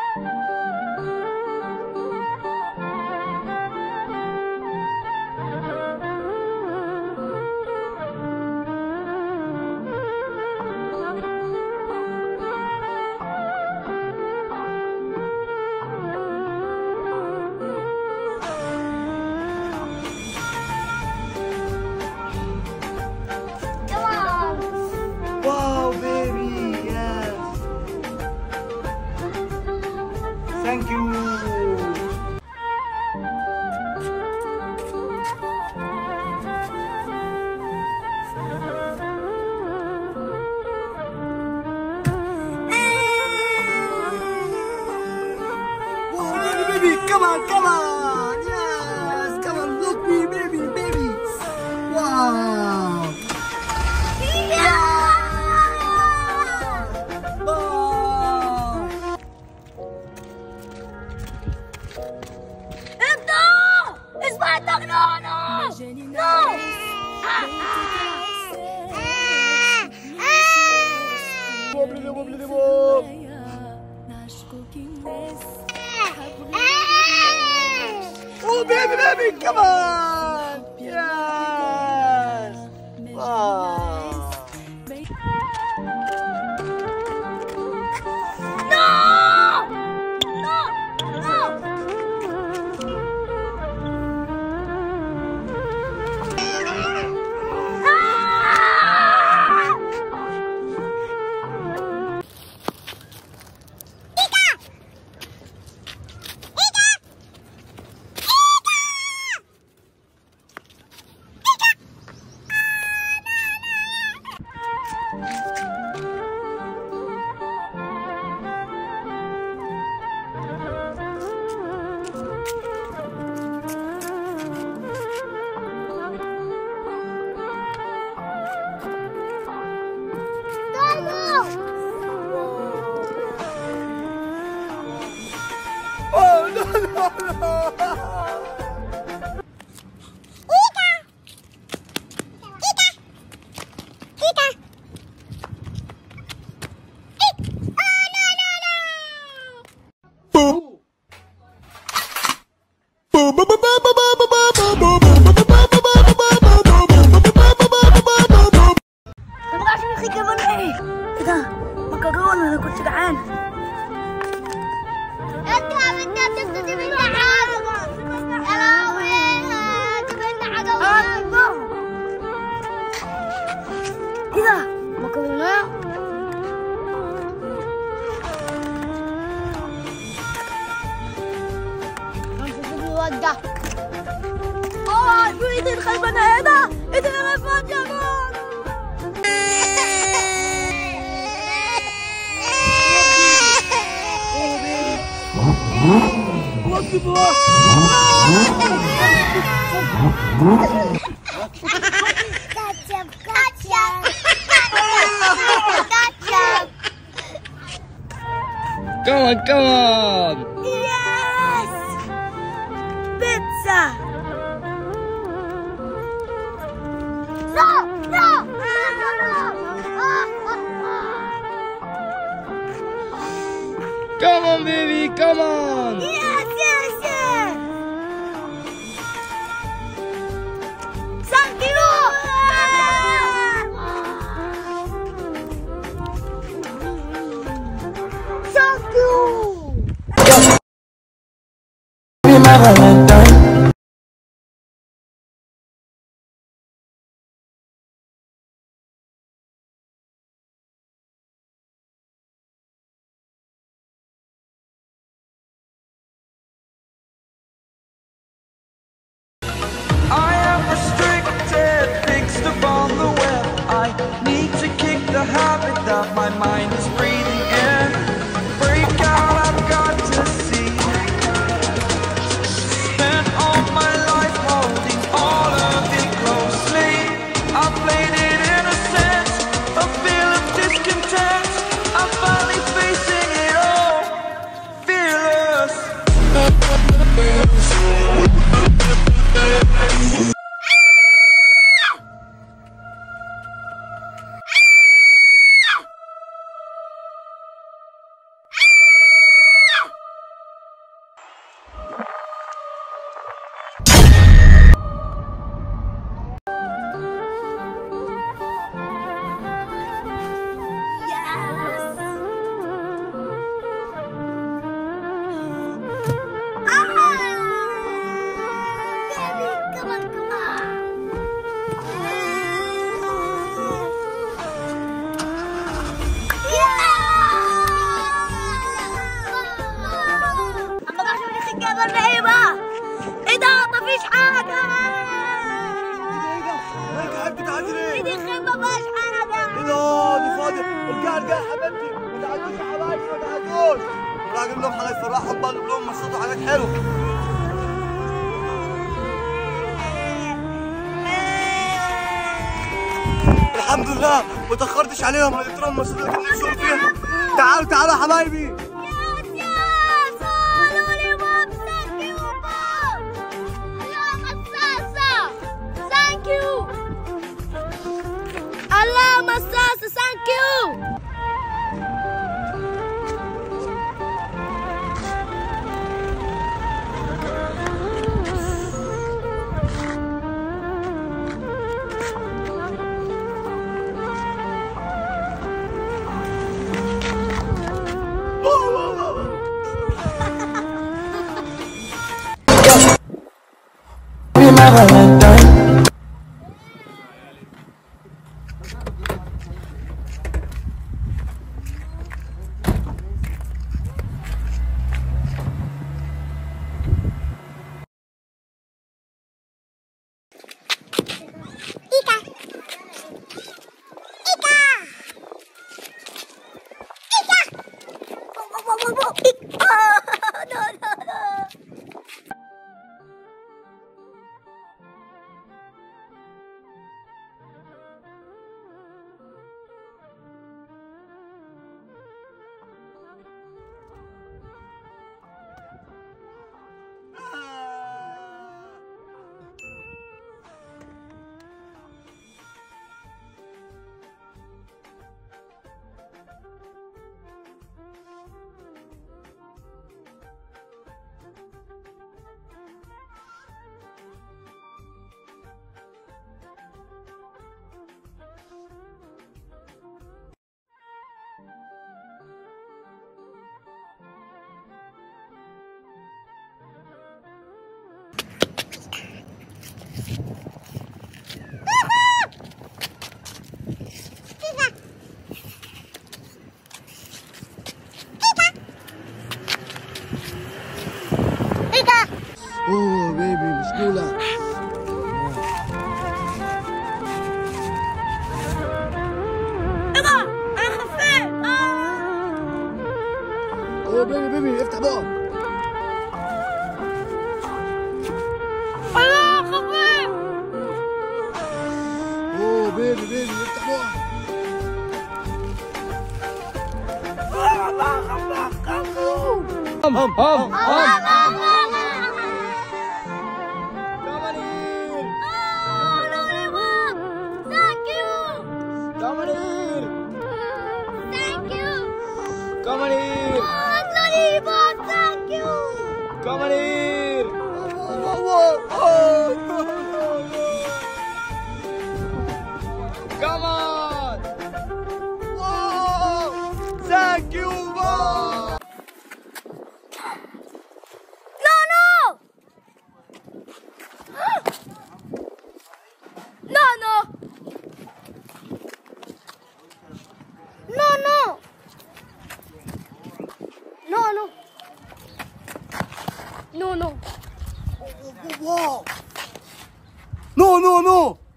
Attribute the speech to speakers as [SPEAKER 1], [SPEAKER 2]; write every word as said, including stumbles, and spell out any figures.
[SPEAKER 1] Wow, baby, yes. Thank you. Wow, baby, baby, come on, come on. Yes, come on, look me, baby, baby. Wow. Oh, baby, baby, come on! Yes! Wow!
[SPEAKER 2] No! No! No!
[SPEAKER 1] Oh, no, no, no!
[SPEAKER 2] ما بقاش يا اخي كمان ايه ايه ده مكرونه انا كنت جعان انت بدك تبتدي من العاب يا لهوي تبين عجوه ايه ده مكرونه الواد ده اه شو ايدي الخيبانه ايه ده ايدي الخيبانه يا جماعه Ketchup, ketchup. Ketchup.
[SPEAKER 1] Come on, come on!
[SPEAKER 2] Yes! Pizza! No! No! No! No!
[SPEAKER 1] Come on, baby, come on!
[SPEAKER 2] Yes! Yes! Yes! Thank you! Thank you!
[SPEAKER 3] Be my Valentine.
[SPEAKER 4] I am restricted, fixed upon the web. I need to kick the habit that my mind is breathing in. Break out, I've got to see.
[SPEAKER 1] الجاي يا حبيبتي، ما تعدوش يا حبايبي ما تعدوش. راح اجيب لهم حاجات فرحهم بقى، اجيب لهم مصروف وحاجات حلوه. الحمد لله ما تاخرتش عليهم، انا جبت لهم المصروف اللي كان نفسهم فيها. تعالوا تعالوا يا حبايبي.
[SPEAKER 2] Allah Masasa, thank you.
[SPEAKER 3] Be my Valentine.
[SPEAKER 1] اوه بيبي مشكلة.
[SPEAKER 2] ايه ده؟ انا خفيت.
[SPEAKER 1] اوه بيبي بيبي افتح بقى.
[SPEAKER 2] انا خفيت.
[SPEAKER 1] اوه بيبي بيبي افتح بقى. هم هم هم هم. Come on here!
[SPEAKER 2] Thank you.
[SPEAKER 1] Come on here!
[SPEAKER 2] Oh, lollipop, thank you.
[SPEAKER 1] Come on here! Whoa, whoa, whoa. Come on! Whoa! Thank you! Whoa!
[SPEAKER 2] No, no. No, no. No, no. No, no. No, no.
[SPEAKER 1] Whoa! No, no, no!